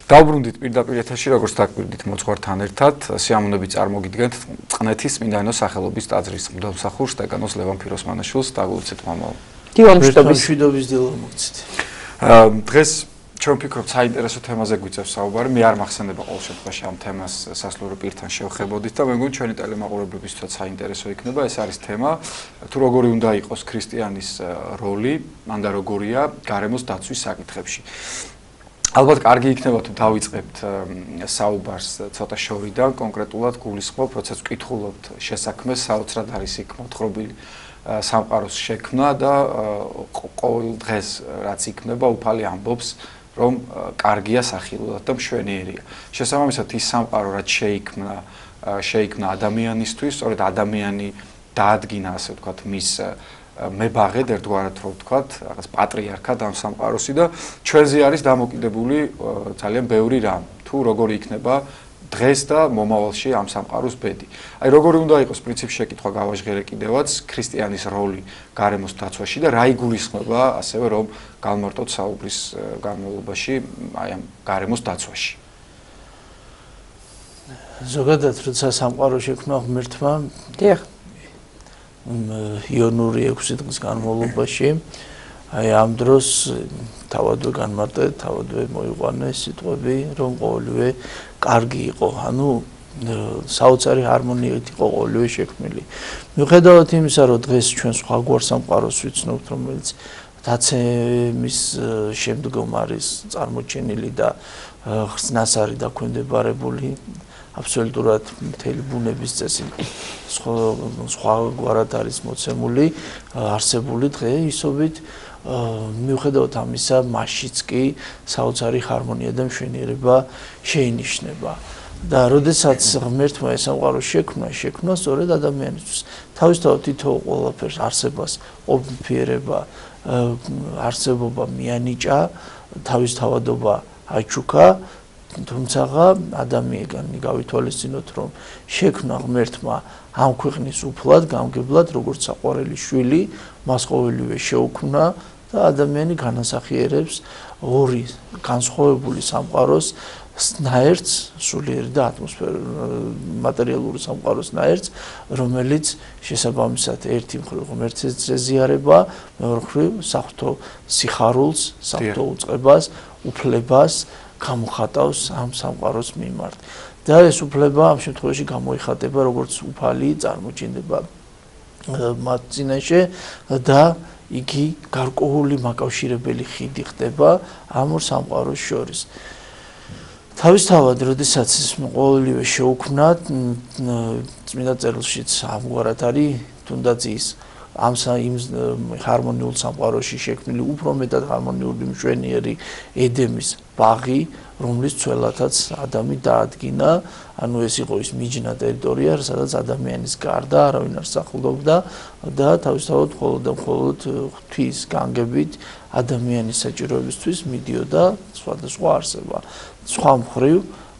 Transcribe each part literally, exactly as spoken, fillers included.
დავბრუნდით პირდაპირ ეთერში, როგორც დაკვირდით მოძღვართან ერთად, სიამოვნებით წარმოგიდგენთ წყნეთის წმინდანოს სახელობის ტაძრის მღვდელმსახურ სტეგანოს ლევან ფიროსმანაშვილს. დაგულოცეთ მამაო. დივალმშვიდობის დილა მოგცეთ. დღეს ჩვენ ვფიქრობთ საინტერესო თემაზე გვიწევს საუბარი. მე არ მახსენდება ყოველ შემთხვევაში ამ თემას სასულიერო პირთან შევხებოდით და მე მგონი ჩვენი ტელემაყურებლობისთვის საინტერესო იქნება. ეს არის თემა, თუ როგორი უნდა იყოს ქრისტიანის როლი, მანდა როგორია გარემოს დაცვის საკითხებში. ალბათ კარგი იქნება თუ დავიწყებთ საუბარს ცოტა შორიდან, კონკრეტულად გულისხმობ, როდესაც ვკითხულობთ შესაქმეს, საოცრად არის იქ მოთხრობილი სამყაროს შექმნა და ყოველ დღეს რაც იქნება, უფალი ამბობს, რომ კარგია სახილულად და მშვენიერია. შესაბამისად, ის სამყარო რაც შეიქმნა, შეიქმნა ადამიანისთვის, სწორედ ადამიანი დაადგინა, ასე ვთქვათ, მის მებაღედ ერთგვარად რო ვთქვათ, რაღაც პატრიარქად ამ სამყაროსი და ჩვენზე არის დამოკიდებული ძალიან ბევრი რამ. თუ როგორი იქნება დღეს და მომავალში ამ სამყაროს ბედი. აი როგორი უნდა იყოს პრინციპში შეკითხვა გავაჟღერე კიდევაც ქრისტიანის როლი გარემოს დაცვაში და რა იგულისხმება ასევე რომ გავმარტოთ საუბრის განმავლობაში აი ამ გარემოს დაცვაში. ზოგადად როცა სამყარო შექმნა ღმერთმა, დიახ იონური ექვსი დღის განმავლობაში აი ამ დროს თავადვე განმარტეთ, თავადვე მოიყვანეს სიტყვები, რომ ყოველივე კარგი იყო, ანუ საოცარი ჰარმონიით იყო ყოველივე შექმნილი. მიუხედავად იმისა, რომ დღეს ჩვენ სხვაგვარ სამყაროს ვიცნობთ, რომელიც დაცემის შემდგომ არის წარმოჩენილი და ხსნას არის დაქვემდებარებული, აბსოლუტურად მთელი ბუნების წესი სხვაგვარად არის მოცემული, არსებული დღე ისობით მიუხედავად ამისა, მასშიც კი საოცარი ჰარმონია და მშვენიერება შეინიშნება. და როდესაც ღმერთმა ეს სამყარო შექმნა, შექმნა სწორედ ადამიანისთვის. თავისთავად თითოეულ ყველაფერს არსებას, ყოფნფიერება, არსებობა მიანიჭა, თავისთავადობა აჩუქა, თუმცა ადამიანი გავითვალისწინოთ, რომ შექმნა ღმერთმა ამ ქვეყნის უფლად, გამგებლად, როგორც საყვარელი შვილი, მას ყოველივე შეუქმნა და ადამიანი განასახიერებს ორი განსხვავებული სამყაროს ნაერთს, სულიერი და მატერიალური სამყაროს ნაერთს, რომელიც შესაბამისად ერთი მხრივ ღმერთს ეზიარება, მეორე მხრივ საღვთო სიხარულს, საღვთო უწყებას, უფლებას გამოხატავს ამ სამყაროს მიმართ. და ეს უფლება ამ შემთხვევაში გამოიხატება როგორც უფალი წარმოჩინდება მათ წინაშე და იგი გარკვეული მაკავშირებელი ხიდი ხდება ამ ორ სამყაროს შორის. თავისთავად, როდესაც ყოველივე შეუქმნათ, წმინდა წერილშიც ამგვარად არის, თუნდაც ის ამ იმ ჰარმონიულ სამყაროში შექმნილი უფრო მეტად ჰარმონიული მშვენიერი ედემის ბაღი, რომლის ცველათაც ადამი დაადგინა, ანუ ეს იყო ის მიჯნა ტერიტორია, სადაც ადამიანის გარდა არავინ არ სახლობდა და თავისთავად მხოლოდ და მხოლოდ ღვთის განგებით ადამიანის საჭიროებისთვის მიდიოდა სხვადასხვა არსება. სხვა მხრივ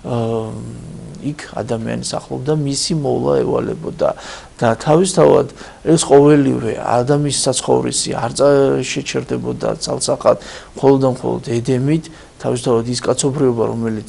იქ ადამიანი სახლობდა, მისი მოვლა ევალებოდა და თავისთავად ეს ყოველივე ადამიანის საცხოვრისი არ შეჩერდებოდა ცალსახად, მხოლოდ და მხოლოდ ედემით, თავისთავად ის კაცობრიობა, რომელიც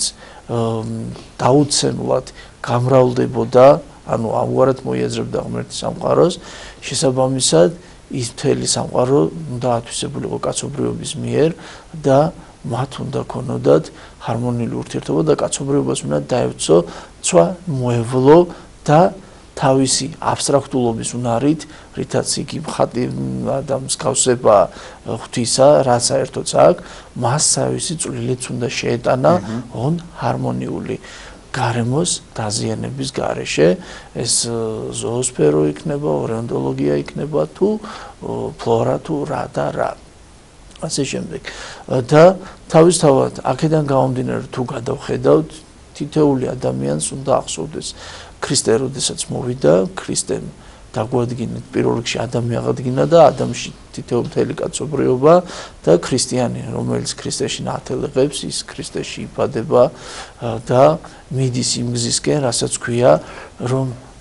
დაუცემლად გამრავლდებოდა, ანუ ამგვარად მოიაზრებდა ღმერთის სამყაროს, შესაბამისად ის მთელი სამყარო უნდა ათვისებულიყო კაცობრიობის მიერ და მათ უნდა ქონოდათ ჰარმონიული ურთიერთობა და კაცობრიობას უნდა დაეცო ცვა მოევლო და თავისი აბსტრაქტულობის უნარით, რითაც იგი მხატი და მსგავსება ღვთისა, რაც საერთოდაც აქვს, მას თავისი წვლილიც უნდა შეეტანა on ჰარმონიული გარემოს დაზიანების გარეშე. ეს ზოოსფერო იქნება, ორეონტოლოგია იქნება თუ ფლორა თუ რა და რა. ასე შემდეგ. და თავისთავად აქედან გამომდინარე თუ გადავხედავთ, თითოეული ადამიანს უნდა ახსოვდეს ქრისტე როდესაც მოვიდა, ქრისტემ დაგვადგინა პირველ რიგში ადამი აღადგინა და ადამიანში თითოეულ მთელი კაცობრიობა და ქრისტიანი, რომელიც ქრისტეში ნათელიღებს, ის ქრისტეში იბადება და მიდის იმ გზისკენ, რასაც ქვია, რომ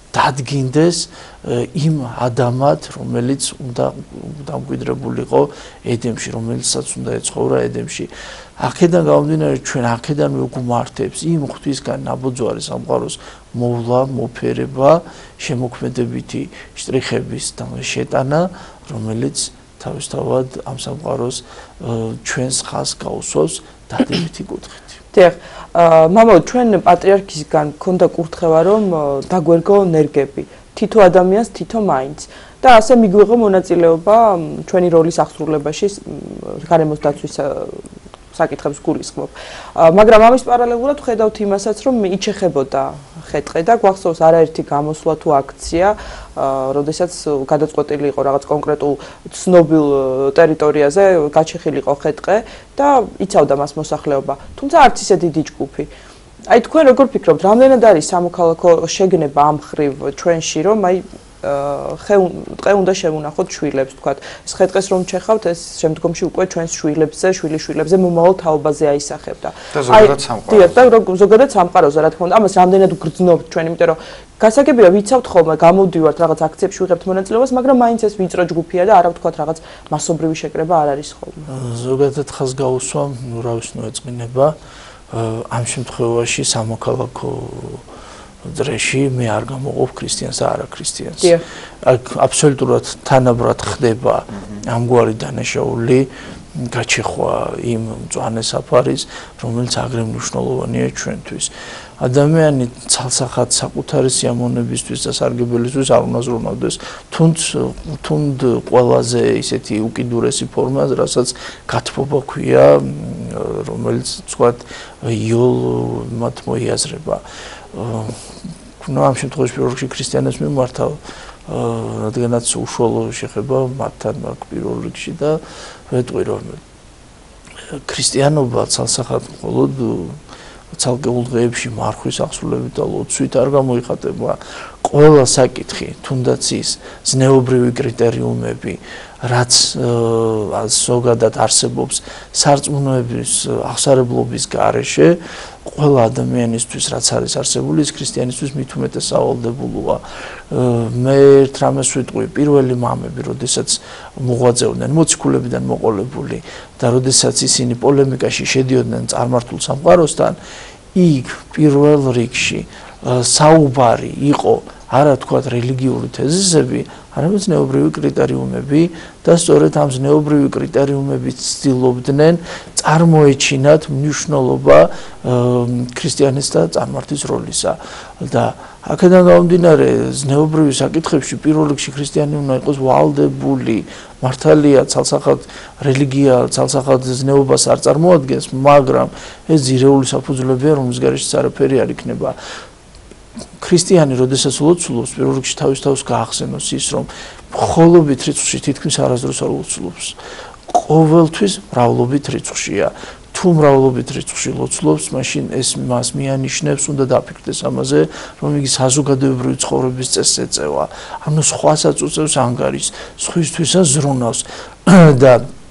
დადგინდეს იმ ადამიანად, რომელიც უნდა დამკვიდრებულიყო ედემში, რომელსაც უნდა ეცხოვრა ედემში. აქედან გამომდინარე, ჩვენ აქედანვე გვმართებს იმ ღვთისგან ნაბოძვარი სამყაროს მოვლა, მოფერება, შემოქმედებითი შტრიხების შეტანა, რომელიც თავისთავად ამ სამყაროს ჩვენს ხაზს გაუსვავს დადებითი კუთხით. დიახ, მამა, ჩვენ პატრიარქისგან გქონდა კურთხევა, რომ დაგვერგო ნერგები, თითო ადამიანს თითო მაინც. და ასე მიგვიღო მონაწილეობა ჩვენი როლის აღსრულებაში გარემოს დაცვის საკითხებს გულისხმობ. მაგრამ ამის პარალელურად ვხედავთ იმასაც, რომ იჩეხებოდა ხეტყე და გვახსოვს არაერთი გამოსვლა თუ აქცია, როდესაც გადაწყვეტილი იყო რაღაც კონკრეტულ ცნობილ ტერიტორიაზე გაჩეხილიყო ხეტყე და იცავდა მას მოსახლეობა. თუმცა არც ისე დიდი ჯგუფი. აი თქვენ როგორ ფიქრობთ, რამდენად არის სამოქალაქო შეგნება ამ ხრივ ჩვენში, რომ აი ტყე უნდა შევუნახოთ შვილებს, თქვათ, ეს ხეტყეს რომ ჩეხავთ, ეს შემდგომში უკვე ჩვენს შვილებზე, შვილიშვილებზე მომავალ თაობაზე აისახებდა. და ზოგადად სამყაროზე. დიახ, და ზოგადად სამყაროზე, რა თქმა უნდა, ამას რამდენად გრძნობთ ჩვენ, იმიტომ რომ გასაგებია ვიცავთ ხოლმე, გამოვდივართ რაღაც აქციებში ვიღებთ მონაწილეობას, მაგრამ მაინც ეს ვიწრო ჯგუფია და არა ვთქვათ რაღაც მასობრივი შეკრება არ არის ხოლმე. ზოგადად ხაზ გაუსვამ, ნუ რა ვიცი, ნუ ეწყინება ამ შემთხვევაში სამოქალაქო დრეში მე არ გამოყოფ ქრისტიანს და არა ქრისტიანს. აქ აბსოლუტურად თანაბრად ხდება ამგვარი დანაშაული გაჩეხვა იმ მწვანე საფარის, რომელიც აგრე მნიშვნელოვანია ჩვენთვის. ადამიანი ცალსახად საკუთარი სიამოვნებისთვის და სარგებელისთვის არ უნდა ზრუნავდეს, თუნდ თუნდ ყველაზე ისეთი უკიდურესი ფორმა, რასაც გათბობა ქვია, რომელიც თქვათ იოლ მათ მოიაზრება. ну ამ შემთხვევაში პირველ რიგში ქრისტიანებს მიმართავ, რადგანაც უშუალო შეხება მათთან აქვს პირველ რიგში და ვეტყვი რომ ქრისტიანობა ცალსახად მხოლოდ ცალკეულ დღეებში მარხვის აღსრულებით და ლოცვით არ გამოიხატება. ყველა საკითხი, თუნდაც ის ზნეობრივი კრიტერიუმები, რაც ზოგადად არსებობს სარწმუნოების აღსარებლობის გარეშე, ყველა ადამიანისთვის რაც არის არსებული, ის ქრისტიანისთვის მით უმეტეს სავალდებულოა. მე ერთ რამეს ვიტყვი, პირველი მამები, როდესაც მოღვაწეობდნენ მოციქულებიდან მოყოლებული და როდესაც ისინი პოლემიკაში შედიოდნენ წარმართულ სამყაროსთან, იქ პირველ რიგში საუბარი იყო არა თქვათ რელიგიური თეზისები, არამედ ზნეობრივი კრიტერიუმები და სწორედ ამ ზნეობრივი კრიტერიუმებით ცდილობდნენ წარმოეჩინათ მნიშვნელობა ქრისტიანის და წარმართის როლისა. და აქედან გამომდინარე ზნეობრივი საკითხებში პირველ რიგში ქრისტიანი უნდა იყოს ვალდებული, მართალია ცალსახად რელიგია, ცალსახად ზნეობას არ წარმოადგენს, მაგრამ ეს ძირეული საფუძვლებია, რომლის გარეშეც არაფერი არ იქნება. ქრისტიანი, როდესაც ლოცულობს, პირველ რიგში თავის თავს გაახსენოს ის, რომ მხოლობით რიცხვში თითქმის არასდროს არ ლოცულობს. ყოველთვის მრავლობით რიცხვშია. თუ მრავლობით რიცხვში ლოცულობს, მაშინ ეს მას მიანიშნებს, უნდა დაფიქრდეს ამაზე, რომ იგი საზოგადოებრივი ცხოვრების წესს ეწევა. ანუ სხვასაც უწევს ანგარიშს, სხვისთვისაც ზრუნავს და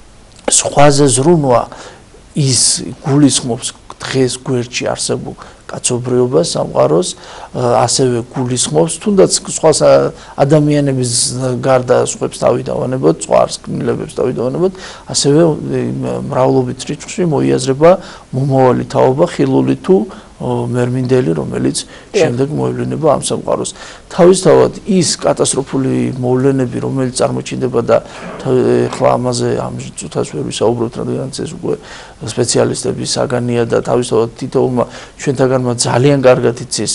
სხვაზე ზრუნვა ის გულისხმობს დღეს გვერდში არსებულ კაცობრიობას, სამყაროს, ასევე გულისხმობს, თუნდაც სხვა ადამიანების გარდა სხვებს თავიდავანებოთ, სხვა არსკნილებებს თავიდავანებოთ, ასევე მრავლობით რიცხვში მოიაზრება მომავალი თაობა, ხილული თუ მერმინდელი, რომელიც შემდეგ მოევლინება ამ სამყაროს. თავისთავად ის კატასტროფული მოვლენები, რომელიც წარმოჩინდება და ახლა ამაზე ამ წუთას ვერ ვისაუბროთ, რადგანაც ეს უკვე სპეციალისტების საგანია და თავისთავად თითოეულმა ჩვენთაგანმა ძალიან კარგად იცის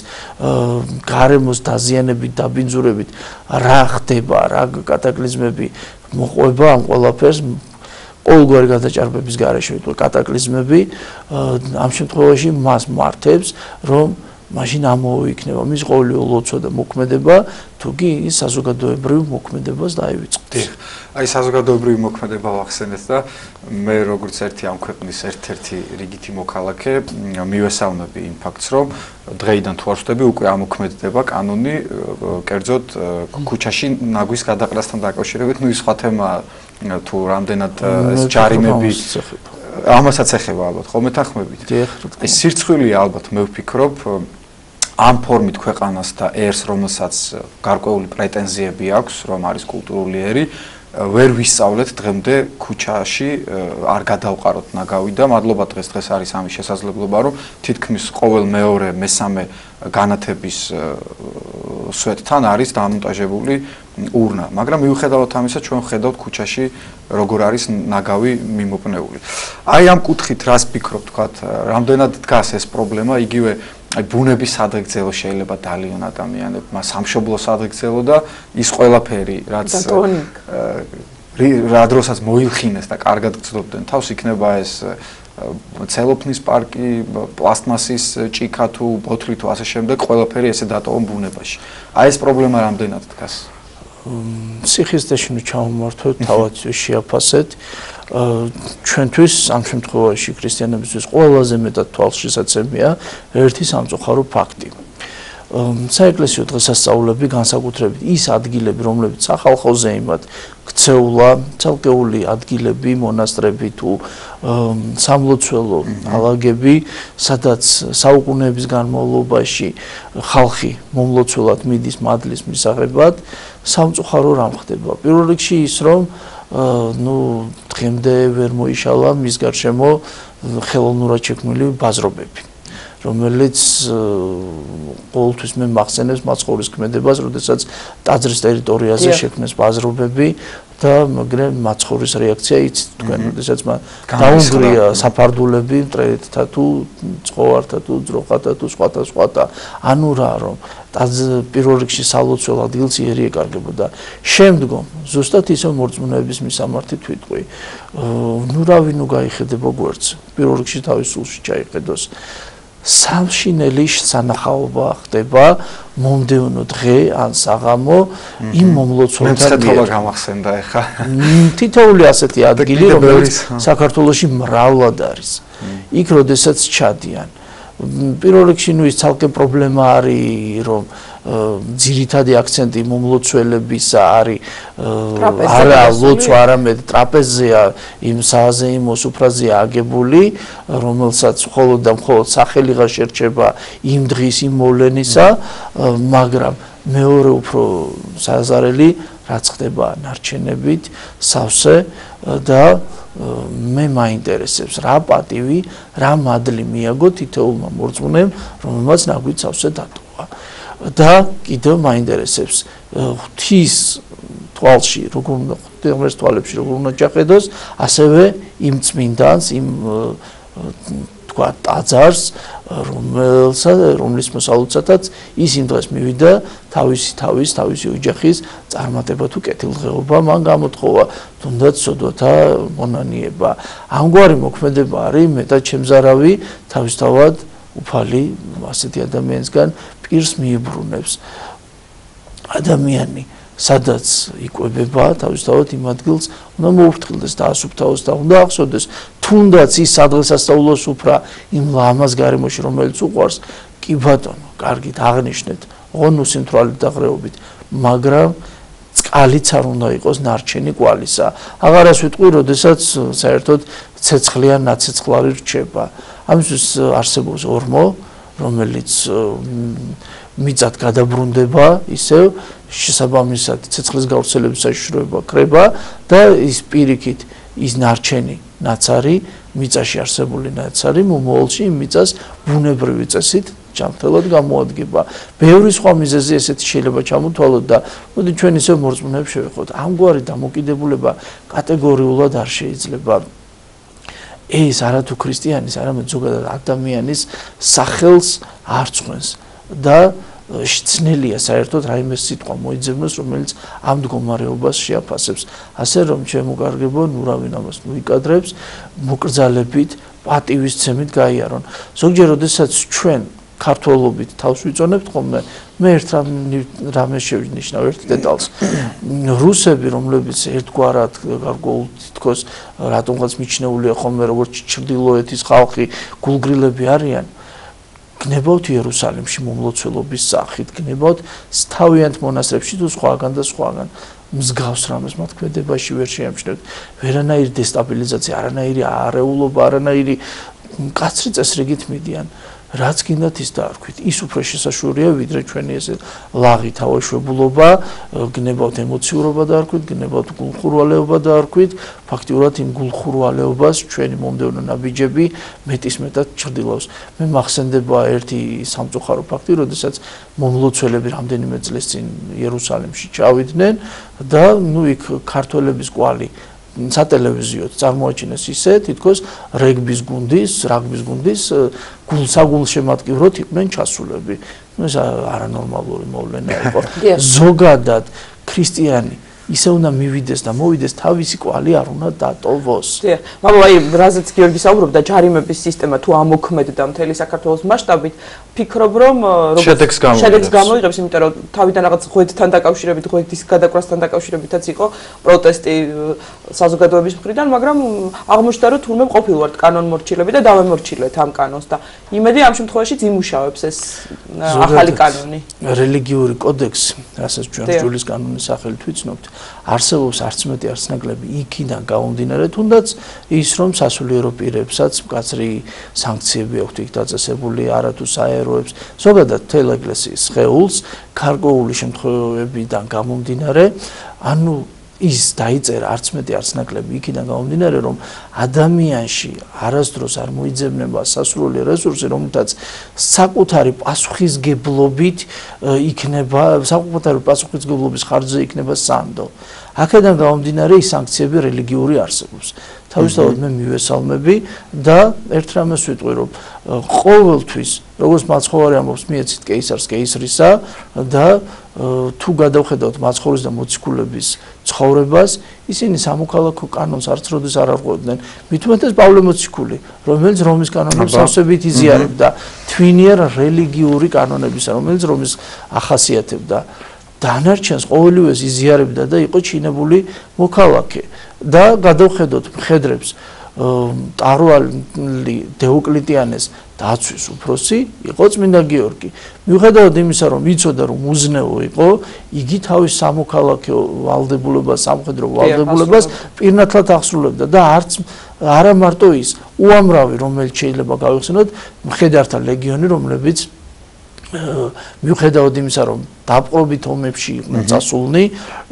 გარემოს დაზიანებით, დაბინძურებით რა ხდება, რა კატაკლიზმები მოყვება ამ ყველაფერს. ყოველგვარი გადაჭარბების გარეშე ვიტყვი კატაკლიზმები ამ შემთხვევაში მას მართებს, რომ მაშინ ამოიქნება მის ყოველივე ლოცვა და მოქმედება, თუ კი ის საზოგადოებრივ მოქმედებას დაივიწყებს. აი საზოგადოებრივი მოქმედება ვახსენეთ და მე როგორც ერთი ამ ქვეყნის ერთ-ერთი რიგითი მოქალაქე მივესალმები იმ ფაქტს, რომ დღეიდან თუ არ ვხვდები, უკვე ამოქმედდება კანონი, კერძოდ ქუჩაში ნაგვის გადაყრასთან დაკავშირებით, ну ის სხვა თემაა, თუ რამდენად ეს ჯარიმები ამასაც ეხება ალბათ, ხოლმე თანხმებით. ეს სირცხვილია ალბათ, მე ვფიქრობ, ამ ფორმით ქვეყანას და ერს, რომელსაც გარკვეული პრეტენზიები აქვს, რომ არის კულტურული ერი, ვერ ვისწავლეთ დღემდე ქუჩაში არ გადავყაროთ ნაგავი და მადლობა დღეს დღეს არის ამის შესაძლებლობა, რომ თითქმის ყოველ მეორე, მესამე განათების სვეტთან არის დამონტაჟებული урна, მაგრამ მიუხედავად ამისა ჩვენ ვხედავთ ქუჩაში როგორ არის ნაგავი მიმოპნეული. აი ამ კუთხით რას ფიქრობ თქვათ, რამდენად დგას ეს პრობლემა, იგივე აი ბუნების სადღეგრძელო შეიძლება დალიონ ადამიანებმა სამშობლო სადღეგრძელო და ის ყველაფერი რაც რა დროსაც მოილხინეს და კარგად გწდობდნენ თავს იქნება ეს ცელოფნის პარკი, პლასტმასის ჭიქა თუ ბოთლი თუ ასე შემდეგ ყველაფერი ესე დატოვონ ბუნებაში. აი ეს პრობლემა რამდენად დგას? სიხიზდეშინო ჩამომართვეთ, თავად შეაფასეთ. ჩვენთვის ამ შემთხვევაში ქრისტიანებისთვის ყველაზე მეტად თვალშისაცემია ერთი სამწუხარო ფაქტი. საეკლესიო დღესასწაულები განსაკუთრებით ის ადგილები, რომლებიც სახალხო ზეიმად ქცეულა, ცალკეული ადგილები, მონასტრები თუ სამლოცველო ალაგები, სადაც საუკუნეების განმავლობაში ხალხი მომლოცველად მიდის მადლის მისაღებად, სამწუხარო რამ ხდება. პირველ რიგში ის, რომ ну დღემდე ვერ მოიშალა მის გარშემო ხელოვნურად შექმნილი ბაზრობები, რომელიც ყოველთვის მე მახსენებს მაცხოვრის ქმედებას, როდესაც ტაძრის ტერიტორიაზე შექმნეს ბაზრობები და მაგრამ მაცხოვრის რეაქცია იცით თქვენ, როდესაც დაუნგრია საფარდულები მტრედთა თუ ცხოვართა თუ ძროხათა თუ სხვათა სხვათა, ანუ რა რომ პირველ რიგში სალოცველო ადგილს იერი ეკარგებოდა. შემდგომ ზუსტად ისე მორწმუნეების მისამართით ვიტყვი. ნუ რა ვინო გაიხედება გვერდს, პირველ რიგში თავის სულში ჩაიხედოს. სამშინელი სანახაობა ხდება მომდევნო დღე ან საღამო იმ მომლოცველთან მიერ. გამახსენდა ეხა. თითოეული ასეთი ადგილი, რომელიც საქართველოში მრავლად არის. იქ როდესაც ჩადიან. პირველ რიგში ნუ ის ცალკე პრობლემა არის, რომ ძირითადი აქცენტი მომლოცველებისა არის არა ლოცვა, არამედ ტრაპეზია იმ საზეიმო სუფრაზეა აგებული, რომელსაც მხოლოდ და მხოლოდ სახელიღა შერჩება იმ დღის იმ მოვლენისა, მაგრამ მეორე უფრო საზარელი რაც ხდება ნარჩენებით, სავსე და მე მაინტერესებს რა პატივი, რა მადლი მიაგო თითოეულმა მორწმუნემ, რომელმაც ნაგვით სავსე დატოვა. და კიდევ მაინტერესებს ღვთის თვალში, როგორ უნდა ღვთის თვალებში როგორ უნდა ჩახედოს, ასევე იმ წმინდანს, იმ თქვა ტაძარს, რომელსაც რომლის მოსალოდსათაც ის იმ დღეს მივიდა თავისი თავის, თავისი ოჯახის წარმატება თუ კეთილდღეობა მან გამოთხოვა, თუნდაც სოდოთა მონანიება. ამგვარი მოქმედება არის მეტად შემზარავი, თავისთავად უფალი ასეთი ადამიანისგან პირს მიებრუნებს. ადამიანი სადაც იკვებება, თავისთავად იმ ადგილს უნდა მოუფრთხილდეს და ასუფთავოს და უნდა ახსოვდეს, თუნდაც ის სადღესასწაულო სუფრა იმ ლამაზ გარემოში, რომელიც უყვარს, კი ბატონო, კარგით აღნიშნეთ, ოღონდ უსიმთვრალით და ღრეობით, მაგრამ წყალიც არ უნდა იყოს ნარჩენი კვალისა. აღარას ვიტყვი, როდესაც საერთოდ ცეცხლი ან ნაცეცხლარი რჩება. ამისთვის არსებობს ორმო, რომელიც მიწად გადაბრუნდება, ისევ შესაბამისად ცეცხლის გავრცელების საშიშროება კრება და ის პირიქით ის ნარჩენი ნაცარი, მიწაში არსებული ნაცარი მომავალში იმ მიწას ბუნებრივი წესით ჯანმრთელად გამოადგება. ბევრი სხვა მიზეზი ესეთი შეიძლება ჩამოთვალოთ და მოდი ჩვენ ისევ მორწმუნეებს შევეხოთ. ამგვარი დამოკიდებულება კატეგორიულად არ შეიძლება ეს არათუ ქრისტიანის, არამედ ზოგადად ადამიანის სახელს არ წვენს და შცნელია საერთოდ რაიმე სიტყვა მოიძებნოს, რომელიც ამ მდგომარეობას შეაფასებს. ასე რომ ჩემო კარგებო, ნუ რა ვინ ამას მოიკადრებს, მოკრძალებით, პატივისცემით გაიარონ. ზოგჯერ როდესაც ჩვენ ქართველობით თავს ვიწონებთ ხოლმე, მე ერთ რამე შევნიშნავ ერთ დეტალს. რუსები, რომლებიც ერთგვარად გარკვეულ თითქოს რატომღაც მიჩნეულია ხოლმე როგორც ჩრდილოეთის ხალხი, გულგრილები არიან, გნებავთ იერუსალიმში მომლოცველობის სახით, გნებავთ თავიანთ მონასტრებში თუ სხვაგან და სხვაგან. მსგავს რამეს მოქმედებაში ვერ შეამჩნევთ. ვერანაირი დესტაბილიზაცია, არანაირი არეულობა, არანაირი მკაცრი წესრიგით მიდიან. რაც გინდათ ის დაარქვით. ის უფრო შესაშურია ვიდრე ჩვენი ესე ლაღი თავისებურობა, გნებავთ ემოციურობა დაარქვით, გნებავთ გულხურვალეობა დაარქვით. ფაქტიურად იმ გულხურვალეობას ჩვენი მომდევნო ნაბიჯები მეტისმეტად ჩრდილავს. მე მახსენდება ერთი სამწუხარო ფაქტი, როდესაც მომლოცველები რამდენიმე წლის წინ იერუსალიმში ჩავიდნენ და ნუ იქ ქართველების კვალი სატელევიზიოდ წარმოაჩინეს ისე, თითქოს რეგბის გუნდის, რაგბის გუნდის გულსაგულშემატკივრად იყვნენ ჩასულები. ეს არანორმალური მოვლენა იყო. ზოგადად ქრისტიანი ისე უნდა მივიდეს და მოვიდეს თავისი კვალი არ უნდა დატოვოს. დიახ, მაგრამ აი რაზეც გიორგი საუბრობდა, ჯარიმების სისტემა თუ ამოქმედდა მთელი საქართველოს მასშტაბით, ფიქრობ რომ შედეგს გამოიღებს, იმიტომ რომ თავიდან რაღაც ღვედთან დაკავშირებით, ღვედის გადაკვასთან დაკავშირებითაც იყო პროტესტი საზოგადოების მხრიდან, მაგრამ აღმოჩნდა რომ თურმე ყოფილვართ კანონმორჩილები და დავემორჩილეთ ამ კანონს და იმედი ამ შემთხვევაში იმუშავებს ეს ახალი კანონი. რელიგიური კოდექსი, რასაც ჩვენ ჯულის კანონის სახელით ვიცნობთ, არსებობს არც მეტი არც ნაკლები იქიდან გამომდინარე, თუნდაც ის რომ სასულიერო პირებსაც მკაცრი სანქციები აქვთ იქ დაწესებული, არათუ საეროებს, ზოგადად მთელ ეკლესიის სხეულს გარკვეული შემთხვევებიდან გამომდინარე, ანუ ის დაიწერა არც მეტი არც ნაკლები იქიდან გამომდინარე, რომ ადამიანში არასდროს არ მოიძებნება სასურველი რესურსი, რომელთაც საკუთარი პასუხისგებლობით იქნება, საკუთარი პასუხისგებლობის ხარჯზე იქნება სანდო. აქედან გამომდინარე ის სანქციები რელიგიური არსებობს. თავისთავად მე მივესალმები და ერთ რამეს ვიტყვი, რომ ყოველთვის როგორც მაცხოვარი ამბობს, მიეცით კეისარს კეისრისა და თუ გადავხედავთ მაცხოვრის და მოციქულების ცხოვრებას, ისინი სამოქალაქო კანონს არც როდეს არ არღვევდნენ. მით უმეტეს პავლე მოციქული, რომელიც რომის კანონებს სავსებით იზიარებდა, თვინიერ რელიგიური კანონებისა, რომელიც რომის ახასიათებდა. დანარჩენს ყოველივეს იზიარებდა და იყო ჩინებული მოქალაქე და გადავხედოთ მხედრებს ტარვალი დეოკლეტიანეს დაცვის უფროსი იყო წმინდა გიორგი. მიუხედავად იმისა, რომ იცოდა რომ უზნეო იყო, იგი თავის სამოქალაქო ვალდებულებას, სამხედრო ვალდებულებას პირნათლად აღსრულებდა და არც არა მარტო ის, უამრავი რომელიც შეიძლება გავიხსენოთ, მხედართა ლეგიონი, რომლებიც მიუხედავად იმისა, რომ დაპყრობით ომებში იყვნენ წასულნი,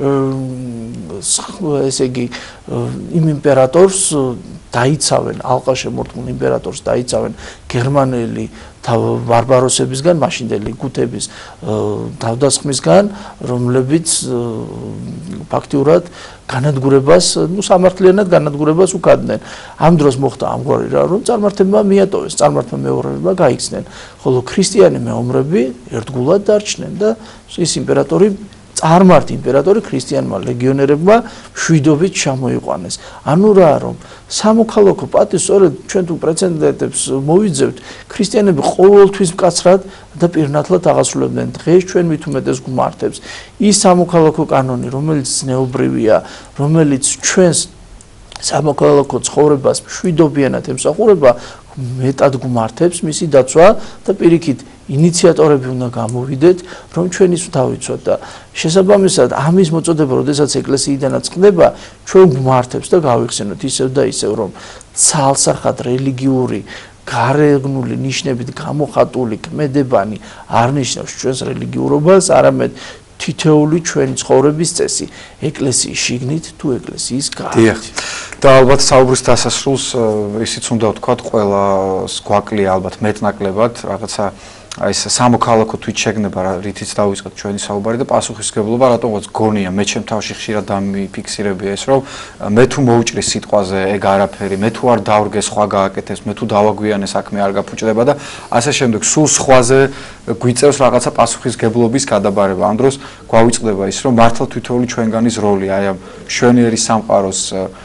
ესე იგი იმ იმპერატორს დაიცავენ, ალყაშემორტყმულ იმპერატორს დაიცავენ გერმანელი ბარბაროსებისგან, მაშინდელი გუთების თავდასხმისგან, რომლებიც ფაქტიურად განადგურებას, ნუ სამართლიანად განადგურებას უკადდნენ. ამ დროს მოხდა ამგვარი რა, რომ წარმართებმა მიატოვეს, წარმართმა მეომრებმა გაიქცნენ, ხოლო ქრისტიანი მეომრები ერთგულად დარჩნენ და ის იმპერატორი წარმართ იმპერატორი ქრისტიანმა ლეგიონერებმა მშვიდობით ჩამოიყვანეს. ანუ რა, რომ სამოქალაქო პატივს სწორედ ჩვენ თუ პრეცედენტებს მოვიძებთ, ქრისტიანები ყოველთვის მკაცრად და პირნათლად აღასრულებდნენ. დღეს ჩვენ მით უმეტეს გვმართებს ის სამოქალაქო კანონი, რომელიც ზნეობრივია, რომელიც ჩვენს სამოქალაქო ცხოვრებას მშვიდობიანად ემსახურება, მეტად გვმართებს მისი დაცვა და პირიქით ინიციატორები უნდა გამოვიდეთ, რომ ჩვენ ის დავიცვათ და შესაბამისად ამის მოწოდება, როდესაც ეკლესიიდანაც ხდება, ჩვენ გვმართებს და გავიხსენოთ ისევ და ისევ, რომ ცალსახად რელიგიური გარეგნული ნიშნებით გამოხატული ქმედებანი არ ნიშნავს ჩვენს რელიგიურობას, არამედ თითოეული ჩვენი ცხოვრების წესი, ეკლესიის შიგნით თუ ეკლესიის გარეთ. და ალბათ საუბრის დასასრულს ისიც უნდა ვთქვათ, ყველას გვაკლია ალბათ მეტნაკლებად რაღაცა აი ეს სამოქალაქო თვით შეგნება, რითიც დავიწყეთ ჩვენი საუბარი და პასუხისგებლობა, რატომღაც გონია, მე ჩემ თავში ხშირად დამიფიქსირებია ეს, რომ მე თუ მოვუჭრი სიტყვაზე ეგ არაფერი, მე თუ არ დავრგე სხვა გააკეთეს, მე თუ დავაგვიანე საქმე არ გაფუჭდება და ასე შემდეგ, სულ სხვაზე გვიწევს რაღაცა პასუხისგებლობის გადაბარება. ამ დროს გვავიწყდება ის, რომ მართლა თითოეული ჩვენგანის როლი აი ამ მშვენიერი სამყაროს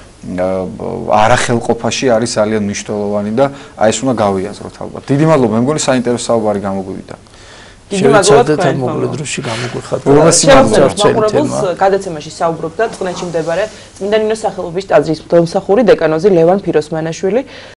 არახელყოფაში არის ძალიან მნიშვნელოვანი და აი ეს უნდა გავიაზროთ ალბათ. დიდი მადლობა, მე მგონი საინტერესო საუბარი გამოგვივიდა. დიდი მადლობა და მოკლე დროში გამოგვიხატა. მაყურებელს გადაცემაში საუბრობდა წყნეთში მდებარე წმინდა ნინოს სახელობის ტაძრის მღვდელმსახური დეკანოზი ლევან ფიროსმანაშვილი.